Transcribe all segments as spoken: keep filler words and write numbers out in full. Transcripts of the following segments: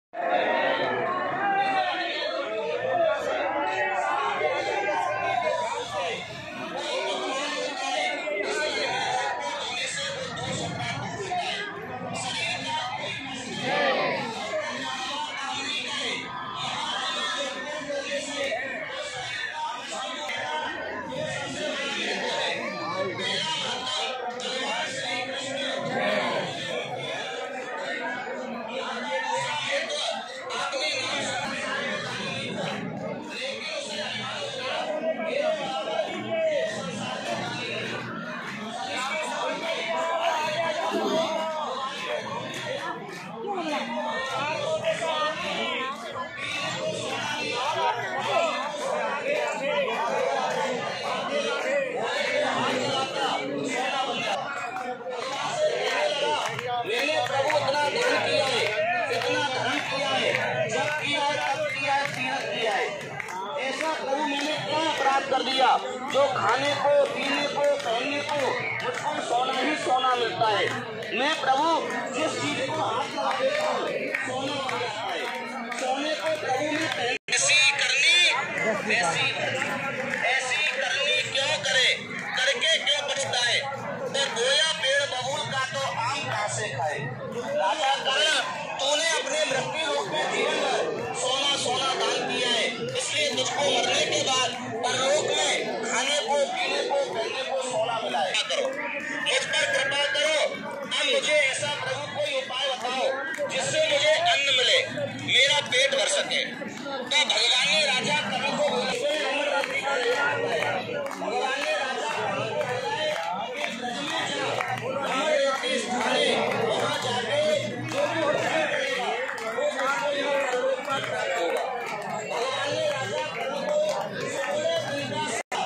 कर दिया जो खाने को, पीने को, पहनने को मुझको सोना ही सोना मिलता है। मैं प्रभु जिस चीज को हाथ लगा देता हूँ सोना बन जाता है। सोने को प्रभु में ऐसी करनी ऐसी ऐसी करनी क्यों करे, करके क्यों बचता है। तो गोया पेड़ बबूल का तो आम कहाँ से खाए। राजा कर्ण, तूने अपने मृत्यु रूप में जीवन भर सोना सोना दान किया है, इसलिए तुझको मरने के बाद परलोक में खाने को, पीने को, पहनने को सोना मिला है। करो, मुझ पर कृपा करो। अब मुझे ऐसा प्रभु कोई उपाय बताओ जिससे मुझे अन्न मिले, मेरा पेट भर सके। तो भगवान ने राजा कर्ण को बोला, भगवान ने राजा कर्ण को बोला है कि ब्रज में जा, वहाँ रहती स्थाने, वहाँ जाके जो भी होता करेगा वो आपको यहाँ परलोक में प्राप्त होगा। भगवान ने राजा कर्ण को सोलह दिन का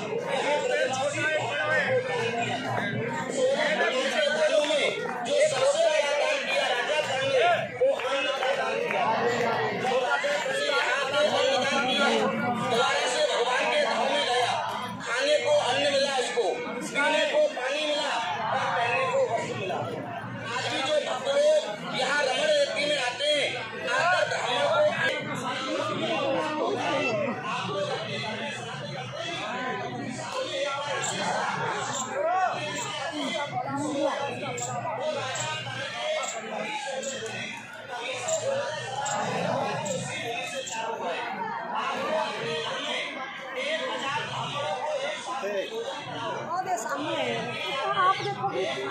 जो सबसे बड़ा दान किया राजा कर्ण ने, वो अन्न का दान किया। जो राजा कर्ण ने यहाँ पे अन्न दान किया, दोबारा से भगवान के धाम में गया, खाने को अन्न मिला, उसको पीने को पानी मिला और पहनने को वस्त्र मिला। आज भी जो भक्त लोग यहाँ रमण रेती में आते हैं, आकर ब्राह्मण को सामने है आप देखो।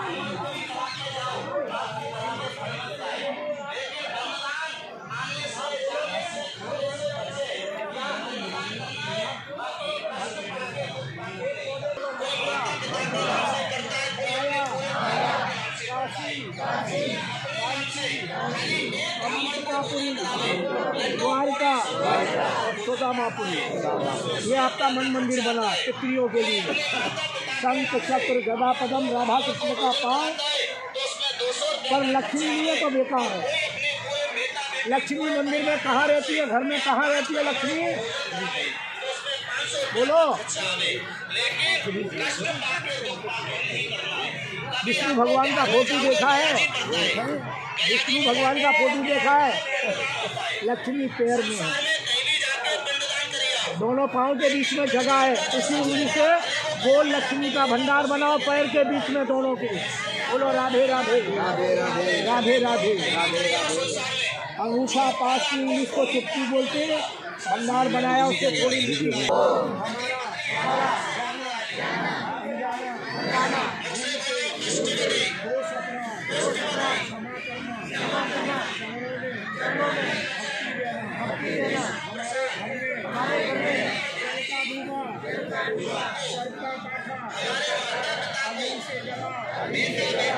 द्वारिका सोदामापुरी, ये आपका मन मंदिर बना स्त्रियों के लिए। शंख चक्र गदा पदम राधा कृष्ण का पाँव, पर लक्ष्मी नहीं है तो बेकार है। लक्ष्मी मंदिर में कहाँ रहती है, घर में कहाँ रहती है लक्ष्मी, बोलो। विष्णु भगवान का फोटो देखा है, विष्णु भगवान का फोटो देखा है, लक्ष्मी पैर में है, दोनों पाँव के बीच में जगह है। इसी उंगली से गोल लक्ष्मी का भंडार बनाओ, पैर के बीच में दोनों के। बोलो राधे राधे राधे राधे राधे राधे राधे। अंगूठा पास की उंगली को चुप्पी बोलते हैं, भंडार बनाया उससे थोड़ी हमारे